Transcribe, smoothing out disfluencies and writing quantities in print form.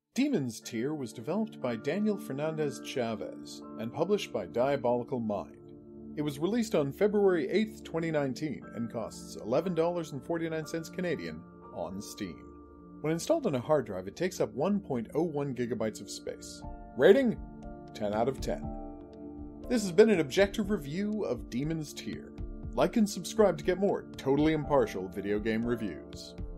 Demon's Tier was developed by Daniel Fernandez Chavez and published by Diabolical Mind. It was released on February 8th, 2019 and costs $11.49 Canadian on Steam. When installed on a hard drive, it takes up 1.01 gigabytes of space. Rating? 10 out of 10. This has been an objective review of Demon's Tier. Like and subscribe to get more totally impartial video game reviews.